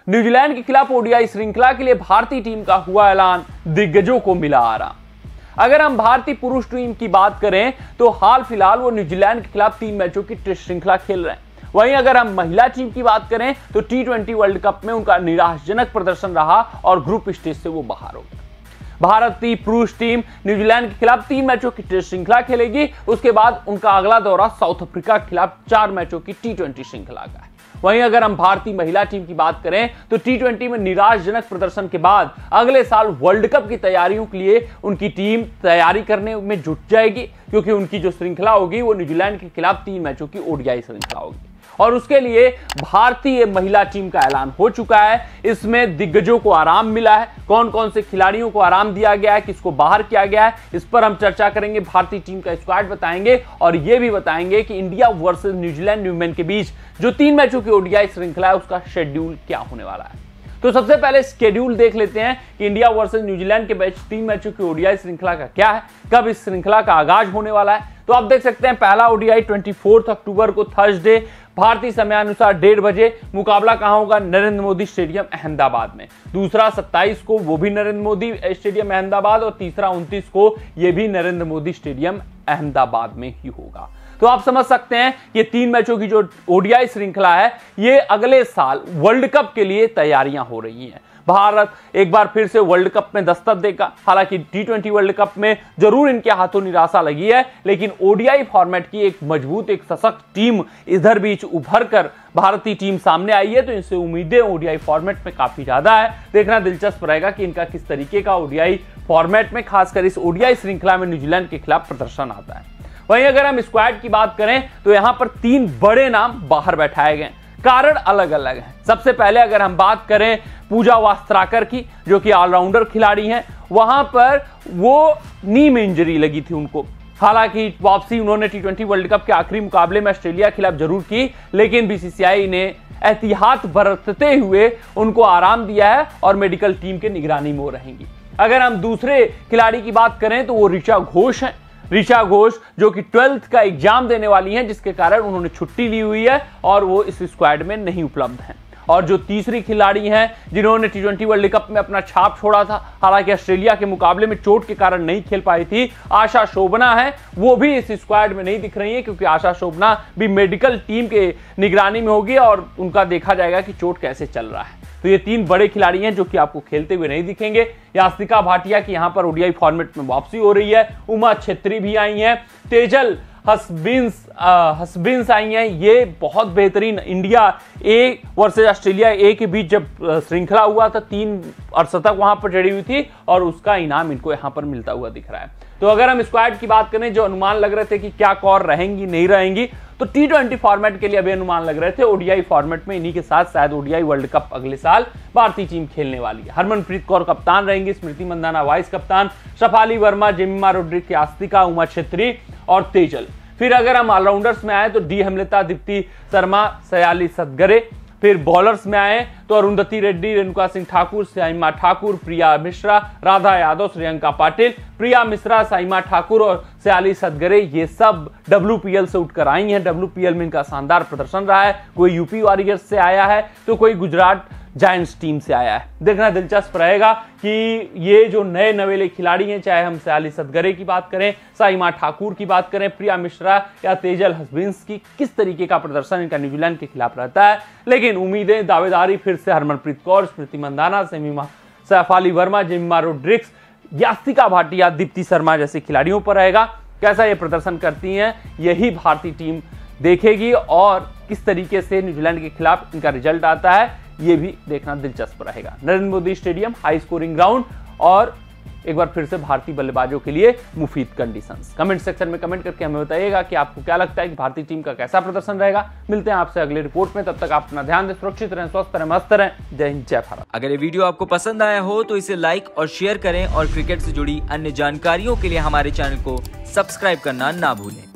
New Zealand के खिलाफ ODI श्रृंखला के लिए भारतीय टीम का हुआ ऐलान, दिग्गजों को मिला आराम। अगर हम भारतीय पुरुष टीम की बात करें तो हाल फिलहाल वो न्यूजीलैंड के खिलाफ 3 मैचों की टेस्ट श्रृंखला खेल रहे हैं। वहीं अगर हम महिला टीम की बात करें तो T20 वर्ल्ड कप में उनका निराशाजनक प्रदर्शन रहा और ग्रुप स्टेज से वो बाहर हो गए। भारतीय पुरुष टीम न्यूजीलैंड के खिलाफ 3 मैचों की टेस्ट श्रृंखला खेलेगी। उसके बाद उनका अगला दौरा साउथ अफ्रीका के खिलाफ 4 मैचों की T20 श्रृंखला का है। वहीं अगर हम भारतीय महिला टीम की बात करें तो T20 में निराशाजनक प्रदर्शन के बाद अगले साल वर्ल्ड कप की तैयारियों के लिए उनकी टीम तैयारी करने में जुट जाएगी, क्योंकि उनकी जो श्रृंखला होगी वो न्यूजीलैंड के खिलाफ 3 मैचों की ओडीआई श्रृंखला होगी और उसके लिए भारतीय महिला टीम का ऐलान हो चुका है। इसमें दिग्गजों को आराम मिला है, कौन कौन से खिलाड़ियों को आराम दिया गया है, किसको बाहर किया गया है, इस पर हम चर्चा करेंगे। भारतीय टीम का स्क्वाड बताएंगे और यह भी बताएंगे कि इंडिया वर्सेस न्यूजीलैंड वुमेन के बीच जो 3 मैचों की ओडीआई श्रृंखला है उसका शेड्यूल क्या होने वाला है। तो सबसे पहले शेड्यूल देख लेते हैं कि इंडिया वर्सेस न्यूजीलैंड के बीच 3 मैचों की ओडीआई श्रृंखला का क्या है, कब इस श्रृंखला का आगाज होने वाला है। तो आप देख सकते हैं पहला ओडीआई 24 अक्टूबर को थर्सडे भारतीय समयानुसार 1:30 बजे। मुकाबला कहां होगा? नरेंद्र मोदी स्टेडियम अहमदाबाद में। दूसरा 27 को वो भी नरेंद्र मोदी स्टेडियम अहमदाबाद और तीसरा 29 को ये भी नरेंद्र मोदी स्टेडियम अहमदाबाद में ही होगा। तो आप समझ सकते हैं कि 3 मैचों की जो ओडीआई श्रृंखला है ये अगले साल वर्ल्ड कप के लिए तैयारियां हो रही हैं। भारत एक बार फिर से वर्ल्ड कप में दस्तक देगा। हालांकि T20 वर्ल्ड कप में जरूर इनके हाथों निराशा लगी है, लेकिन ओडीआई फॉर्मेट की एक मजबूत, एक सशक्त टीम इधर बीच उभर कर भारतीय टीम सामने आई है। तो इनसे उम्मीदें ओडीआई फॉर्मेट में काफी ज्यादा है। देखना दिलचस्प रहेगा कि इनका किस तरीके का ओडीआई फॉर्मेट में, खासकर इस ओडीआई श्रृंखला में न्यूजीलैंड के खिलाफ प्रदर्शन आता है। वहीं अगर हम स्क्वाड की बात करें तो यहां पर 3 बड़े नाम बाहर बैठाए गए, कारण अलग अलग हैं। सबसे पहले अगर हम बात करें पूजा वास्त्राकर की, जो कि ऑलराउंडर खिलाड़ी हैं, वहां पर वो नी में इंजरी लगी थी उनको। हालांकि वापसी उन्होंने T20 वर्ल्ड कप के आखिरी मुकाबले में ऑस्ट्रेलिया के खिलाफ जरूर की, लेकिन बीसीसीआई ने एहतियात बरतते हुए उनको आराम दिया है और मेडिकल टीम के निगरानी में रहेंगी। अगर हम दूसरे खिलाड़ी की बात करें तो वो ऋचा घोष हैं। ऋचा घोष जो कि 12th का एग्जाम देने वाली हैं, जिसके कारण उन्होंने छुट्टी ली हुई है और वो इस स्क्वाड में नहीं उपलब्ध हैं। और जो तीसरी खिलाड़ी हैं जिन्होंने T20 वर्ल्ड कप में अपना छाप छोड़ा था, हालांकि ऑस्ट्रेलिया के मुकाबले में चोट के कारण नहीं खेल पाई थी, आशा शोभना है, वो भी इस स्क्वाड में नहीं दिख रही है, क्योंकि आशा शोभना भी मेडिकल टीम के निगरानी में होगी और उनका देखा जाएगा कि चोट कैसे चल रहा है। तो ये 3 बड़े खिलाड़ी हैं जो कि आपको खेलते हुए नहीं दिखेंगे। यास्तिका भाटिया की यहां पर ओडीआई फॉर्मेट में वापसी हो रही है। उमा छेत्री भी आई हैं, तेजल हसबिंस आई हैं। ये बहुत बेहतरीन India A versus Australia A के बीच जब श्रृंखला हुआ था 3 अर्धशतक वहां पर जड़ी हुई थी और उसका इनाम इनको यहां पर मिलता हुआ दिख रहा है। तो अगर हम स्क्वाड की बात करें, जो अनुमान लग रहे थे कि क्या कौर रहेंगी नहीं रहेंगी, तो T20 फॉर्मेट के लिए अभी अनुमान लग रहे थे। ओडीआई फॉर्मेट में इन्हीं के साथ शायद ओडीआई वर्ल्ड कप अगले साल भारतीय टीम खेलने वाली है। हरमनप्रीत कौर कप्तान रहेंगी, स्मृति मंदाना वाइस कप्तान, शफाली वर्मा, जेमिमा रोड्रिग्स, यास्तिका, उमा छेत्री और तेजल। फिर अगर हम ऑलराउंडर्स में आए तो डी हेमलता, दीप्ति शर्मा, सयाली सदगरे। फिर बॉलर्स में आए तो अरुंधति रेड्डी, रेणुका सिंह ठाकुर, साइमा ठाकुर, प्रिया मिश्रा, राधा यादव, श्रियंका पाटिल, प्रिया मिश्रा, साइमा ठाकुर और सयाली सदगरे, ये सब WPL से उठकर आई हैं। WPL में इनका शानदार प्रदर्शन रहा है। कोई यूपी वॉरियर्स से आया है तो कोई गुजरात जायंट्स टीम से आया है। देखना दिलचस्प रहेगा कि ये जो नए नवेले खिलाड़ी हैं, चाहे हम सयाली सदगरे की बात करें, साइमा ठाकुर की बात करें, प्रिया मिश्रा या तेजल हसबिंस की, किस तरीके का प्रदर्शन इनका न्यूजीलैंड के खिलाफ रहता है। लेकिन उम्मीदें, दावेदारी फिर से हरमनप्रीत कौर, स्मृति मंदाना, शफाली वर्मा, जेमिमा रोड्रिग्स, यास्तिका भाटिया, दीप्ति शर्मा जैसे खिलाड़ियों पर रहेगा। कैसा ये प्रदर्शन करती हैं यही भारतीय टीम देखेगी और किस तरीके से न्यूजीलैंड के खिलाफ इनका रिजल्ट आता है ये भी देखना दिलचस्प रहेगा। Narendra Modi stadium high scoring ground और एक बार फिर से भारतीय बल्लेबाजों के लिए मुफीद कंडीशंस। कमेंट सेक्शन में कमेंट करके हमें बताइएगा कि आपको क्या लगता है कि भारतीय टीम का कैसा प्रदर्शन रहेगा। मिलते हैं आपसे अगले रिपोर्ट में, तब तक आप अपना ध्यान दें, सुरक्षित रहें, स्वस्थ रहें, मस्त रहें। जय हिंद, जय भारत। अगर ये वीडियो आपको पसंद आया हो तो इसे लाइक और शेयर करें और क्रिकेट से जुड़ी अन्य जानकारियों के लिए हमारे चैनल को सब्सक्राइब करना ना भूलें।